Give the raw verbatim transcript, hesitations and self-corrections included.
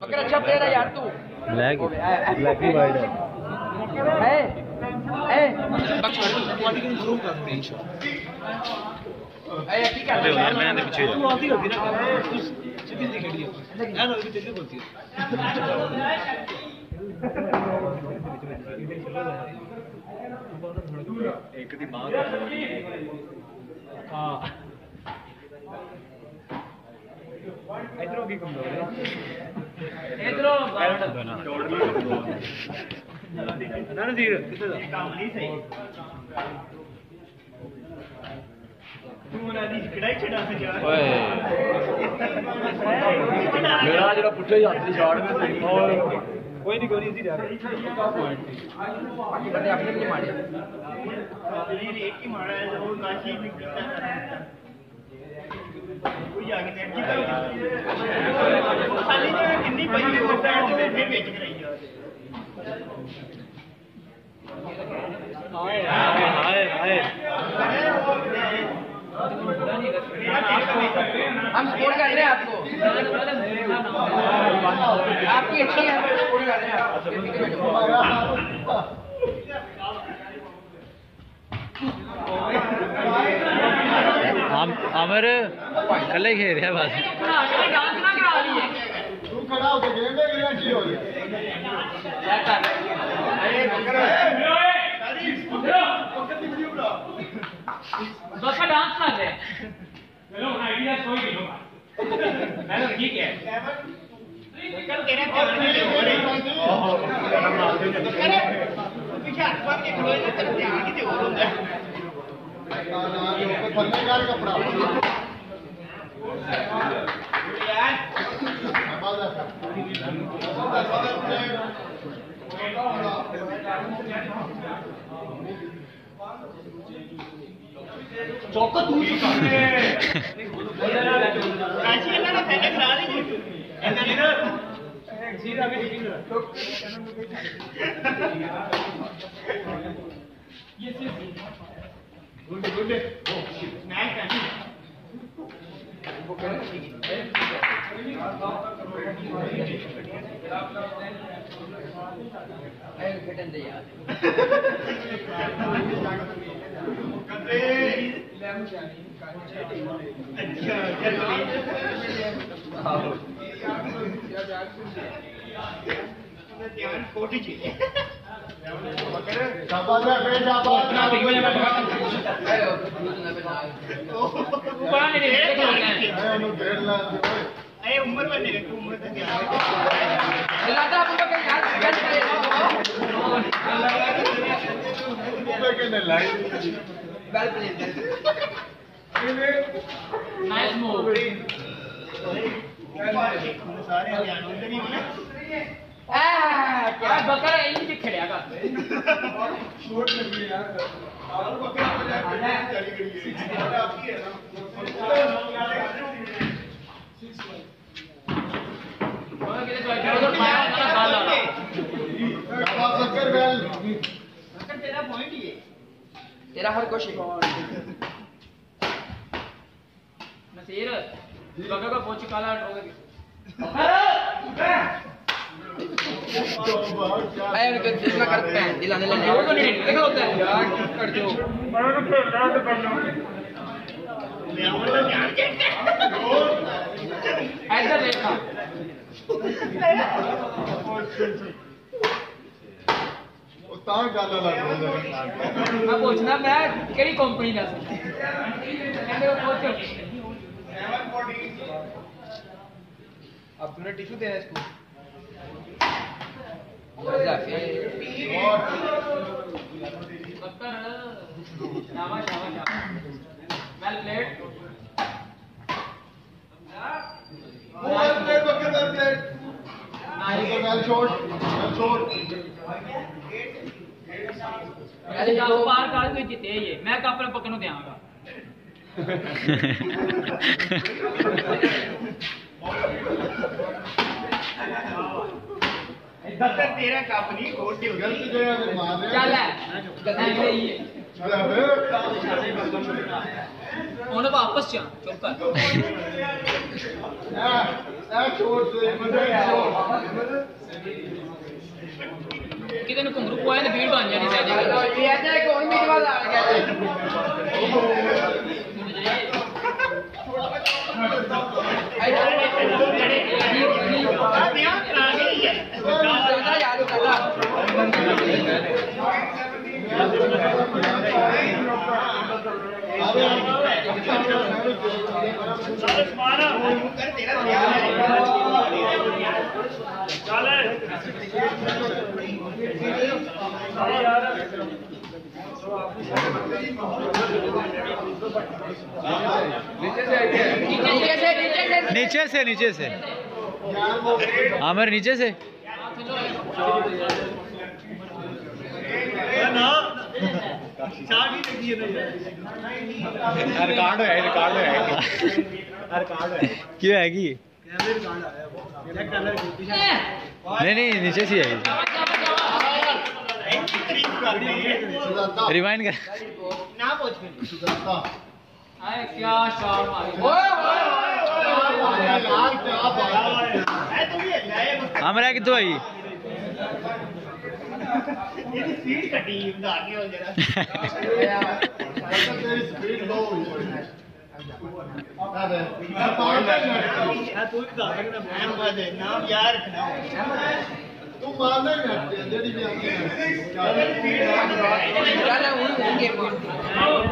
बकर अच्छा प्लेयर है यार तू। ब्लैक ब्लैक ही वाइड है है है इंप्रूव कर दे इंशाल्लाह। ए ठीक है यार मैं अंदर पीछे तू आती होती ना तू सीधी सी खेली है ना ना तेरी बोलती है एक दी मां हां इधरों की कमजोर है इधरों ना ना जीर किधर काम नहीं सही तू ना दी कड़ाई छड़ा से यार ओए मेरा जरा पुट्ठे हत्थ दी शॉट में सही और कोई नहीं कोई नहीं इजी रह बाकी बंदे अपने भी मारे नहीं एक ही मारा है वो काशी में कोई आगे नेट की खाली जो कितनी पई वो फिर बेच के रही है हाय हाय हाय हम स्कोर कर रहे हैं आपको आपकी अच्छी है स्कोर कर रहे हैं हम अमर कल ही खेल रहा है बस तू खड़ा होके गेम में गिरा की हो रही दोस्तों डांस कर रहे हैं चलो आइडिया कोई नहीं होगा हेलो ठीक है कल तेरे को पीछे हाथ मार के खड़े हैं तेरे ध्यान की ते हो रहा है थल्ले कार कपड़ा यार चौका तू चुका है काशी है ना पहले खा ली ऐसा नहीं ना सीधा आगे ठीक है ये सिर्फ गुड गुड स्नैक काशी वो कर ए घटन दे यार ध्यान कोटी चाहिए शाबाश है बे शाबाश ना बिगो जा ऊपर नहीं देखो अनु डेढ़ लाख ए उम्र में नहीं देखो उम्र तक लाता आपको कहीं याद गन करे ऊपर के नहीं line well played nice move सारे ध्यान उधर ही होना आ क्या बकरा यहीं से खेलिया कर शॉट लग गई यार और बकरा चली गई है आपकी है ना और कितने तो उधर पाया हमारा बाल वाला शाबाश शक्कर बेल शक्कर तेरा पॉइंट ही है तेरा हर कोशिश नसीर बकरा का पोच काला हटोगे आया उनके जिसमें करते हैं दिलाने लगे वो तो नहीं देखा होता है यार कर दो मैं तो खेल रहा था करना मैं वो तो ध्यान के ऐसा देखा ਉਹ ਤਾਂ ਗੱਲ ਲੱਗ ਰਹੀ मैं पूछना मैं केड़ी कंपनी ਦਾ ਕਹਿੰਦੇ ਉਹ ਪੁੱਛ अब तूने टिश्यू देना इसको मजा फिर बकर शाबाश शाबाश वेल प्लेड वेल प्लेड बकर well played nice well shot well shot अरे कप पार कर कोई जीते ये मैं कप अपने पक्के नु देवांगा बकर तेरा कप नहीं खोटी हो गलत जगह पे मार रहे चल है गलती सही है चल अबे ਉਹਨੇ ਵਾਪਸ ਜਾ ਚੁੱਪ ਕਰ ਆ ਆ ਛੋੜ ਦੇ ਬੰਦੇ ਛੋੜ किसी ने घुंगरू पाया तो भीड़ बन जानी चाहिए नीचे से नीचे से आमिर नीचे से रिकॉर्ड है रिकॉर्ड है रिकॉर्ड है क्यों आएगी नहीं नहीं नीचे से आएगी रिवाइंड कर क्या शॉट मारी आमिर कितों आई स्पीड कटी आगे हो जरा तेरी स्पीड लो हुई है तू बता सकता मैं बाजे नाम यार रखना तू मारना ही नहीं जेडी भी आती है